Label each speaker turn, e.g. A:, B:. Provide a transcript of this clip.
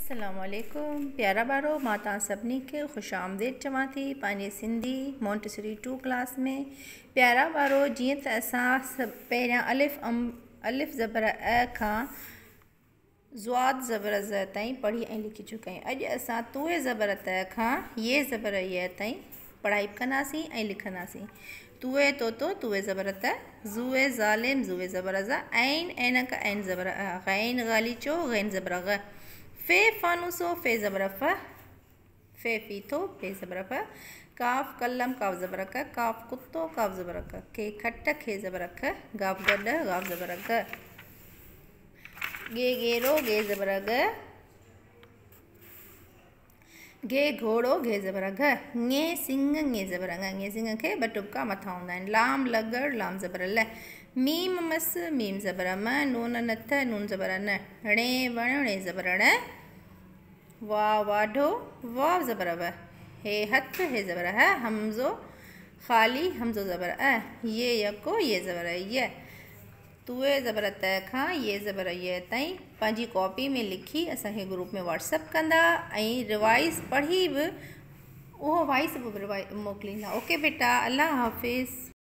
A: अस्सलामुअलैकुम प्यारा बारो मां तव्हां सभिनी खे ख़ुशि आमदीद चवां थी पंहिंजे सिंधी मोंटेसरी 2 क्लास में। प्यारा बारो, जीअं त असां पहिरियां अलिफ ज़बर अ खां ज़्वाद ज़बर ज़ ताईं पढ़ी ऐं लिखी चुका आहियूं। अॼु असां तुए ज़बर त खां ये ज़बर य ताईं पढ़ाई कंदासीं ऐं लिखंदासीं। तुए तोतो तुए ज़बर त, ज़ुए ज़ालिम ज़ुए ज़बर ज़, ऐन ऐनक ऐन ज़बर अ, गैन गालीचो गैन ज़बर ग, फे फानूसो फे ज़बर फ, फे फीथो फे ज़बर फ, काफ कलम काफ ज़बर क, काफ कुत्तो काफ ज़बर क, के खट खे ज़बर ख, गाफ गड गाफ ज़बर ग, गे गेरो गे ज़बर ग, गे घोड़ो घे ज़बर घ, ङे सिंग ङे ज़बर ङ, ङे सिंग खे ॿ टुबका मथां हूंदा आहिनि। लाम लगड़ लाम ज़बर ल, मीम मस मीम ज़बर म, नून नथ नून ज़बर न, णे वण णे ज़बर ण, वाह वाढो वाव ज़बर व, हे हथ हे ज़बर ह, हमज़ो ख़ाली हमज़ो ज़बर अ, ये यको ये ज़बर य। तुए ज़बर त खां ये ज़बर य ताईं पंहिंजी कॉपी में लिखी असांखे ग्रुप में व्हाट्सअप कंदा ऐं रिवाइज़ पढ़ी बि उहो वॉइस बि मोकिलींदा। ओके बेटा, अल्लाह हाफ़िज़।